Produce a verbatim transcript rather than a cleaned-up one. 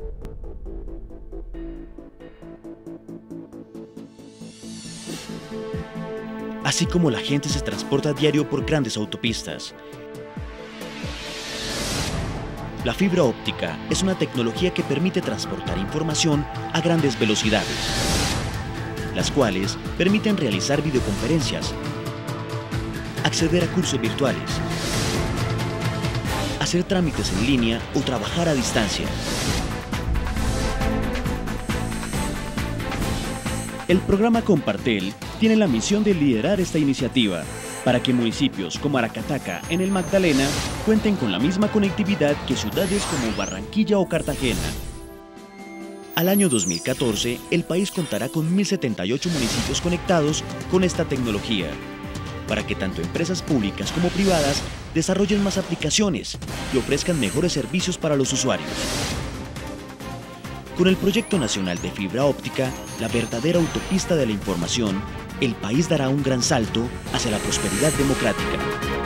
Así como la gente se transporta a diario por grandes autopistas, la fibra óptica es una tecnología que permite transportar información a grandes velocidades, las cuales permiten realizar videoconferencias, acceder a cursos virtuales, hacer trámites en línea o trabajar a distancia. El programa Compartel tiene la misión de liderar esta iniciativa para que municipios como Aracataca, en el Magdalena, cuenten con la misma conectividad que ciudades como Barranquilla o Cartagena. Al año dos mil catorce, el país contará con mil setenta y ocho municipios conectados con esta tecnología, para que tanto empresas públicas como privadas desarrollen más aplicaciones y ofrezcan mejores servicios para los usuarios. Con el Proyecto Nacional de Fibra Óptica, la verdadera autopista de la información, el país dará un gran salto hacia la prosperidad democrática.